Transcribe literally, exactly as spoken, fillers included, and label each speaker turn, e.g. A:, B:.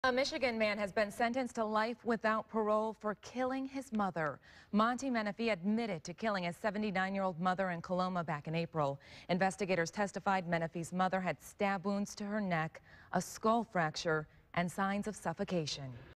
A: A Michigan man has been sentenced to life without parole for killing his mother. Monty Menifee admitted to killing his seventy-nine-year-old mother in Coloma back in April. Investigators testified Menifee's mother had stab wounds to her neck, a skull fracture, and signs of suffocation.